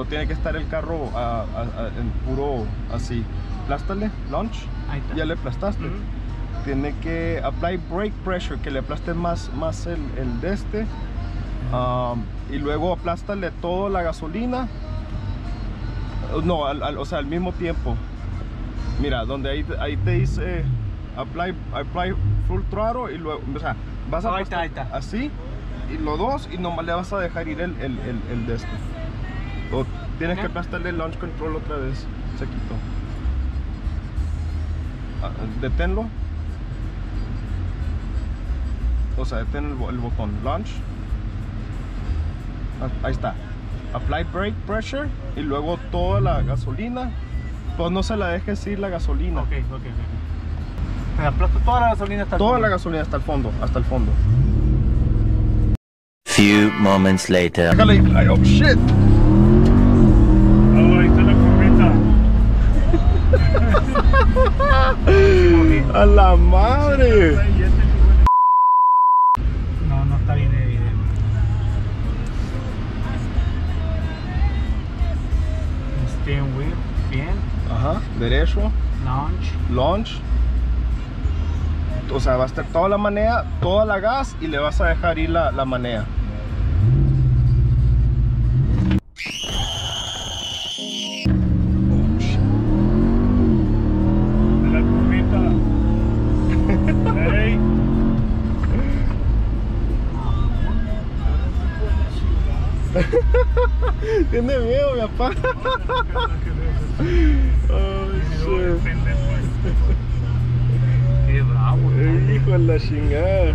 tiene que estar el carro en puro así. Aplástale, launch. Ahí está. Ya le aplastaste. Tiene que apply brake pressure, que le aplastes más el de este. Y luego aplástale toda la gasolina. No, o sea, al mismo tiempo. Mira, donde ahí te dice apply full throttle y luego, o sea, vas a aplastar ahí está. así y los dos y nomás le vas a dejar ir el de este. O tienes que aplastarle el launch control otra vez. Se quitó. Deténlo. O sea, detén el botón launch. Ahí está. Apply brake pressure y luego toda la gasolina. Pues no se la dejes ir la gasolina. Ok. Me aplasto toda la gasolina hasta el fondo. Toda la gasolina hasta el fondo, Few moments later. Déjale ir. Ay, oh shit. Oh, ahí está la curvita. A la madre. No está bien de video. Steering wheel, bien. Ajá, derecho. Launch. O sea, va a estar toda la manea, toda la gas y le vas a dejar ir la manea. La curvita. Hey. Tiene miedo, mi papá. Oh, shit. Qué bravo. Hijo de la chingada.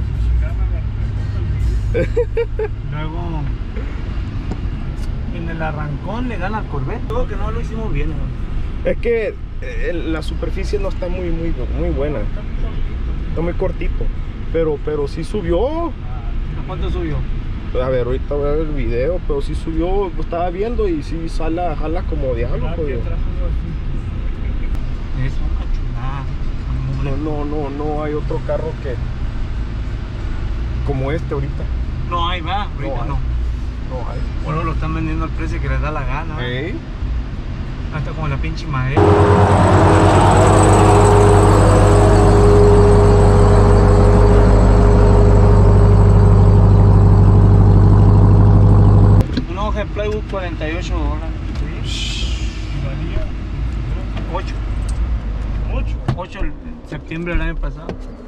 Luego en el arrancón le gana al Corvette. Creo que no lo hicimos bien. Es que la superficie no está muy buena. Está muy cortito. Pero sí subió. ¿A cuánto subió? A ver, ahorita voy a ver el video, pero sí subió, lo estaba viendo y sí jala como diablo, pues. Es una chulada. No hay otro carro que como este ahorita. No hay, va, ahorita no. No hay. Bueno, lo están vendiendo al precio que les da la gana. ¿Eh? Hasta como la pinche madera. Un hoja de plywood $48. ¿Y valía? 8 en septiembre del año pasado.